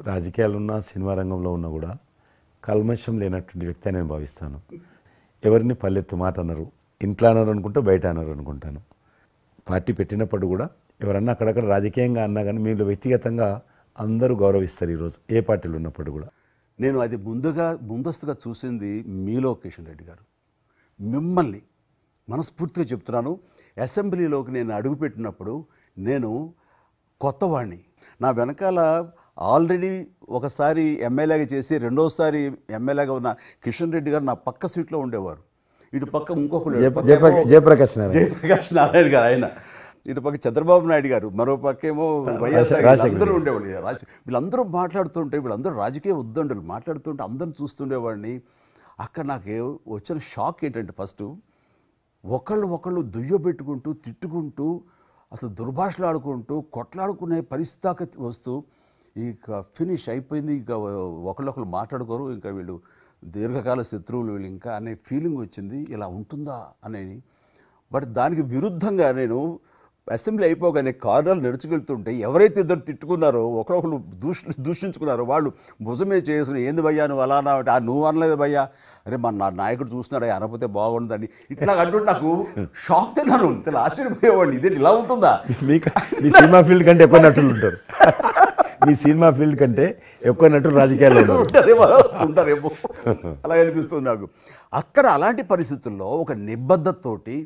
రాజకీయాలున్నా cinema రంగంలో ఉన్నా కూడా కల్మషం లేనటువంటి వ్యక్తి అని నేను భావిస్తాను. ఎవరిని పల్లెత్తు మాట అన్నారు, ఇంట్లో అన్నారు అనుకుంటే బయట అన్నారు అనుకుంటాను. పార్టీ పెట్టినప్పుడు కూడా ఎవరన్నా అక్కడక్కడ రాజకీయంగా అన్నా కానీ మీరు వ్యక్తిగతంగా అందరూ గౌరవిస్తారు ఈరోజు ఏ పార్టీలు ఉన్నప్పుడు కూడా. నేను అది ముందస్తుగా చూసింది మీలో కిషన్ రెడ్డి గారు. మిమ్మల్ని మనస్ఫూర్తిగా చెప్తున్నాను, అసెంబ్లీలోకి నేను అడుగుపెట్టినప్పుడు నేను కొత్తవాడిని. నా వెనకాల ఆల్రెడీ ఒకసారి ఎమ్మెల్యేగా చేసి రెండోసారి ఎమ్మెల్యేగా ఉన్న కిషన్ రెడ్డి గారు నా పక్క సీట్లో ఉండేవారు. ఇటు పక్క ఇంకొకరు జయప్రకాష్ నారాయణ గారు, ఆయన ఇటు పక్క చంద్రబాబు నాయుడు గారు, మరో పక్కేమో వైఎస్ఆర్ అందరూ ఉండేవాళ్ళు. వీళ్ళందరూ మాట్లాడుతుంటే, వీళ్ళందరూ రాజకీయ ఉద్దండులు మాట్లాడుతుంటే అందరిని చూస్తుండేవాడిని. అక్కడ నాకు వచ్చిన షాక్ ఏంటంటే, ఫస్ట్ ఒకళ్ళు దుయ్యబెట్టుకుంటూ తిట్టుకుంటూ అసలు దుర్భాషలు ఆడుకుంటూ కొట్లాడుకునే పరిస్థితి వస్తూ ఇక ఫినిష్ అయిపోయింది, ఇక ఒకళ్ళు మాట్లాడుకోరు, ఇంకా వీళ్ళు దీర్ఘకాల శత్రువులు వీళ్ళు ఇంకా అనే ఫీలింగ్ వచ్చింది. ఇలా ఉంటుందా అనేది. బట్ దానికి విరుద్ధంగా నేను అసెంబ్లీ అయిపోగానే కారులో నడుచుకెళ్తుంటే ఎవరైతే ఇద్దరు తిట్టుకున్నారో ఒకరొకరు దూషించుకున్నారో వాళ్ళు భుజమే చేసుకుని ఏంది భయ్యా నువ్వు అలా అన్నావు, నువ్వు అనలేదు భయ్యా, అరే నా నాయకుడు చూస్తున్నాడు అనకపోతే బాగుండదని ఇట్లా అంటుంటే నాకు షాక్ తిన్నాను. చాలా ఆశ్చర్యపోయేవాడిని, ఇదే ఇలా ఉంటుందా. మీ సినిమా ఫీల్డ్ కంటే ఎక్కువ నటులు ఉంటారు, మీ సినిమా ఫీల్డ్ కంటే ఎక్కువ నటులు రాజకీయాల్లో ఉంటారేమో అలా అనిపిస్తుంది నాకు. అక్కడ అలాంటి పరిస్థితుల్లో ఒక నిబద్ధతతోటి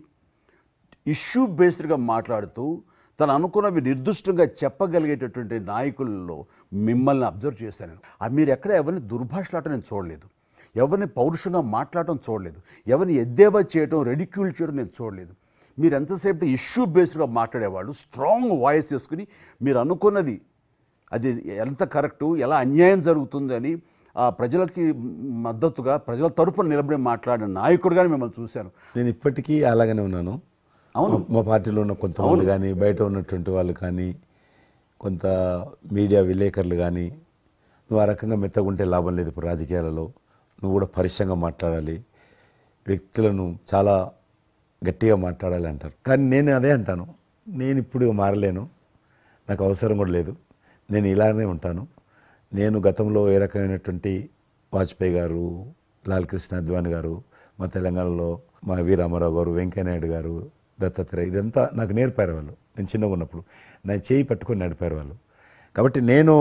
ఇష్యూ బేస్డ్గా మాట్లాడుతూ తను అనుకున్నవి నిర్దిష్టంగా చెప్పగలిగేటటువంటి నాయకుల్లో మిమ్మల్ని అబ్జర్వ్ చేశాను. మీరు ఎక్కడ ఎవరిని దుర్భాషలాటం నేను చూడలేదు, ఎవరిని పౌరుషంగా మాట్లాడటం చూడలేదు, ఎవరిని ఎద్దేవా చేయడం రెడిక్యూల్ చేయడం నేను చూడలేదు. మీరు ఎంతసేపు ఇష్యూ బేస్డ్గా మాట్లాడేవాళ్ళు, స్ట్రాంగ్ వాయిస్ చేసుకుని మీరు అనుకున్నది అది ఎంత కరెక్టు, ఎలా అన్యాయం జరుగుతుంది అని ఆ ప్రజలకి మద్దతుగా ప్రజల తరపున నిలబడి మాట్లాడిన నాయకుడుగానే మిమ్మల్ని చూశాను. నేను ఇప్పటికీ అలాగనే ఉన్నాను. అవును, మా పార్టీలో ఉన్న కొంతమంది కానీ, బయట ఉన్నటువంటి వాళ్ళు కానీ, కొంత మీడియా విలేకరులు కానీ, నువ్వు ఆ రకంగా మెత్తగుంటే లాభం లేదు, ఇప్పుడు రాజకీయాలలో నువ్వు కూడా పరిశ్యంగా మాట్లాడాలి, వ్యక్తులను చాలా గట్టిగా మాట్లాడాలి అంటారు. కానీ నేను అదే అంటాను, నేను ఇప్పుడు మారలేను, నాకు అవసరం కూడా లేదు, నేను ఇలానే ఉంటాను. నేను గతంలో ఏ రకమైనటువంటి వాజ్పేయి గారు, లాల్ కృష్ణ అద్వానీ గారు, మా తెలంగాణలో మా వి రామారావు గారు, వెంకయ్యనాయుడు గారు, దత్తాత్రేయ, ఇదంతా నాకు నేర్పారు వాళ్ళు. నేను చిన్నగా ఉన్నప్పుడు నా చేయి పట్టుకొని నడిపారు వాళ్ళు. కాబట్టి నేను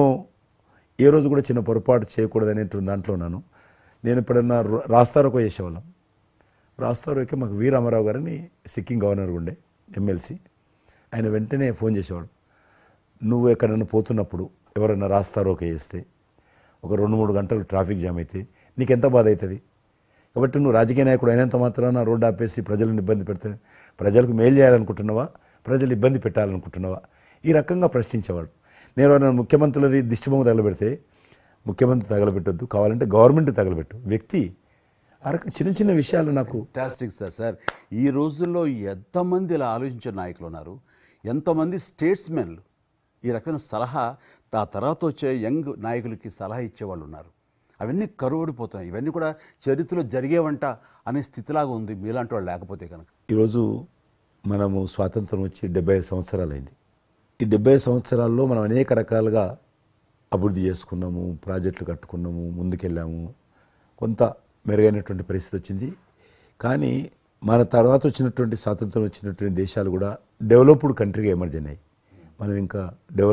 ఏ రోజు కూడా చిన్న పొరపాటు చేయకూడదు అనేటువంటి దాంట్లో ఉన్నాను. నేను ఎప్పుడన్నా రాస్తారోకో చేసేవాళ్ళం. రాస్తారోకే మాకు వి రామారావు గారిని సిక్కిం గవర్నర్ ఉండే ఎమ్మెల్సీ, ఆయన వెంటనే ఫోన్ చేసేవాడు, నువ్వు ఎక్కడన్నా పోతున్నప్పుడు ఎవరన్నా రాస్తారోకే చేస్తే ఒక 2-3 గంటలు ట్రాఫిక్ జామ్ అయితే నీకెంత బాధ అవుతుంది. కాబట్టి నువ్వు రాజకీయ నాయకుడు అయినంత మాత్రాన రోడ్డు ఆపేసి ప్రజలను ఇబ్బంది పెడితే ప్రజలకు మేలు చేయాలనుకుంటున్నావా, ప్రజలు ఇబ్బంది పెట్టాలనుకుంటున్నావా, ఈ రకంగా ప్రశ్నించేవాడు. నేను ముఖ్యమంత్రులది దిష్టిబొమ్మ తగలబెడితే ముఖ్యమంత్రి తగలబెట్టొద్దు, కావాలంటే గవర్నమెంట్ తగలబెట్టు, వ్యక్తి ఆ రకం చిన్న చిన్న విషయాలు నాకు ఫ్యాంటాస్టిక్ సార్. ఈ రోజుల్లో ఎంతమంది ఇలా ఆలోచించే నాయకులు ఉన్నారు, ఎంతమంది స్టేట్స్మెన్లు ఈ రకమైన సలహా ఆ తర్వాత వచ్చే యంగ్ నాయకులకి సలహా ఇచ్చేవాళ్ళు ఉన్నారు. అవన్నీ కరువడిపోతున్నాయి. ఇవన్నీ కూడా చరిత్రలో జరిగేవంట అనే స్థితిలాగా ఉంది మీలాంటి వాళ్ళు లేకపోతే కనుక. ఈరోజు మనము స్వాతంత్రం వచ్చి 75 సంవత్సరాలు అయింది. ఈ 75 సంవత్సరాల్లో మనం అనేక రకాలుగా అభివృద్ధి చేసుకున్నాము, ప్రాజెక్టులు కట్టుకున్నాము, ముందుకెళ్ళాము, కొంత మెరుగైనటువంటి పరిస్థితి వచ్చింది. కానీ మన తర్వాత వచ్చినటువంటి స్వాతంత్రం వచ్చినటువంటి దేశాలు కూడా డెవలప్డ్ కంట్రీగా ఎమర్జ్ అయినాయి. మనం ఇంకా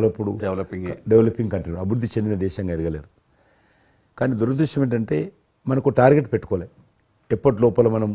డెవలపింగ్ కంట్రీ, అభివృద్ధి చెందిన దేశంగా ఎదగలేరు. కానీ దురదృష్టం ఏంటంటే మనకు టార్గెట్ పెట్టుకోలే, ఎప్పటి లోపల మనం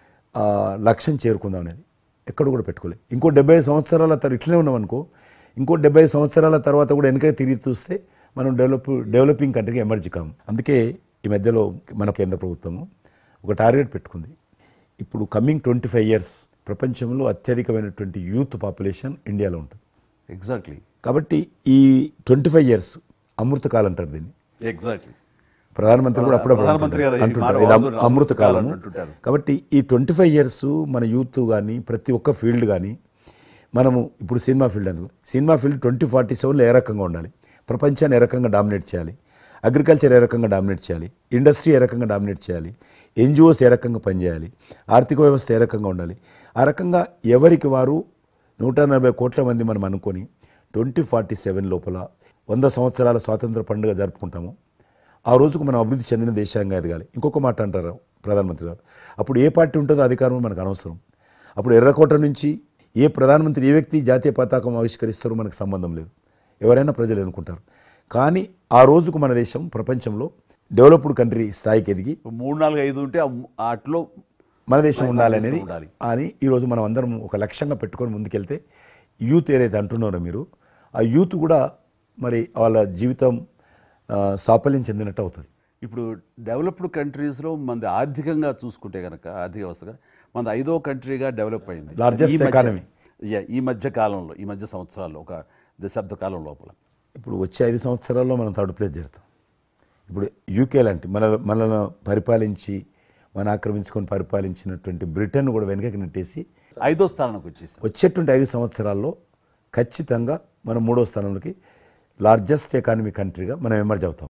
లక్ష్యం చేరుకుందాం అనేది ఎక్కడ కూడా పెట్టుకోలే. ఇంకో 75 సంవత్సరాల తర్వాత ఇట్లనే ఉన్నామనుకో, ఇంకో 75 సంవత్సరాల తర్వాత కూడా వెనక తిరిగి చూస్తే మనం డెవలపింగ్ కంట్రీగా ఎమర్జ్ కాము. అందుకే ఈ మధ్యలో మన కేంద్ర ప్రభుత్వము ఒక టార్గెట్ పెట్టుకుంది. ఇప్పుడు కమింగ్ 25 years ప్రపంచంలో అత్యధికమైనటువంటి యూత్ పాపులేషన్ ఇండియాలో ఉంటుంది. ఎగ్జాక్ట్లీ. కాబట్టి ఈ 25 years అమృతకాలం అంటారు దీన్ని. ఎగ్జాక్ట్లీ. ప్రధానమంత్రి కూడా అప్పుడప్పుడు అంటుంటారు ఇది అమృతకాలం. కాబట్టి ఈ 25 years మన యూత్ కానీ ప్రతి ఒక్క ఫీల్డ్ కానీ మనము ఇప్పుడు సినిమా ఫీల్డ్ అందుకు సినిమా ఫీల్డ్ 2047లో ఏ రకంగా ఉండాలి, ప్రపంచాన్ని ఏ రకంగా డామినేట్ చేయాలి, అగ్రికల్చర్ ఏ రకంగా డామినేట్ చేయాలి, ఇండస్ట్రీ ఏ రకంగా డామినేట్ చేయాలి, ఎన్జిఓస్ ఏ రకంగా పనిచేయాలి, ఆర్థిక వ్యవస్థ ఏ రకంగా ఉండాలి, ఆ రకంగా ఎవరికి వారు 140 కోట్ల మంది మనం అనుకొని 2047 లోపల 100 సంవత్సరాల స్వాతంత్ర పండుగ జరుపుకుంటామో ఆ రోజుకు మనం అభివృద్ధి చెందిన దేశంగా ఎదగాలి. ఇంకొక మాట అంటారు ప్రధానమంత్రి గారు, అప్పుడు ఏ పార్టీ ఉంటుందో అధికారం మనకు అనవసరం. అప్పుడు ఎర్రకోట నుంచి ఏ ప్రధానమంత్రి ఏ వ్యక్తి జాతీయ పతాకం ఆవిష్కరిస్తారో మనకు సంబంధం లేదు, ఎవరైనా ప్రజలు అనుకుంటారు. కానీ ఆ రోజుకు మన దేశం ప్రపంచంలో డెవలప్డ్ కంట్రీ స్థాయికి ఎదిగి 3, 4, 5 ఉంటే అట్లో మన దేశం ఉండాలనేది అని ఈరోజు మనం అందరం ఒక లక్ష్యంగా పెట్టుకొని ముందుకెళ్తే యూత్ ఏదైతే అంటున్నారో మీరు, ఆ యూత్ కూడా మరి వాళ్ళ జీవితం సాఫల్యం చెందినట్టు అవుతుంది. ఇప్పుడు డెవలప్డ్ కంట్రీస్లో మనది ఆర్థికంగా చూసుకుంటే కనుక ఆర్థిక వ్యవస్థగా మనది 5వ కంట్రీగా డెవలప్ అయింది. లార్జెస్ట్ ఎకానమీ ఈ మధ్య కాలంలో, ఈ మధ్య సంవత్సరాల్లో, ఒక దశాబ్ద కాలం లోపల. ఇప్పుడు వచ్చే 5 సంవత్సరాల్లో మనం థర్డ్ ప్లేస్ చేరుతాం. ఇప్పుడు యూకే లాంటి మనల్ని పరిపాలించి మన ఆక్రమించుకొని పరిపాలించినటువంటి బ్రిటన్ కూడా వెనకకి నెట్టేసి 5వ స్థానానికి వచ్చేసి వచ్చేటువంటి 5 సంవత్సరాల్లో ఖచ్చితంగా మనం 3వ స్థానంలోకి లార్జెస్ట్ ఎకానమీ కంట్రీగా మనం ఎమర్జ్ అవుతాం.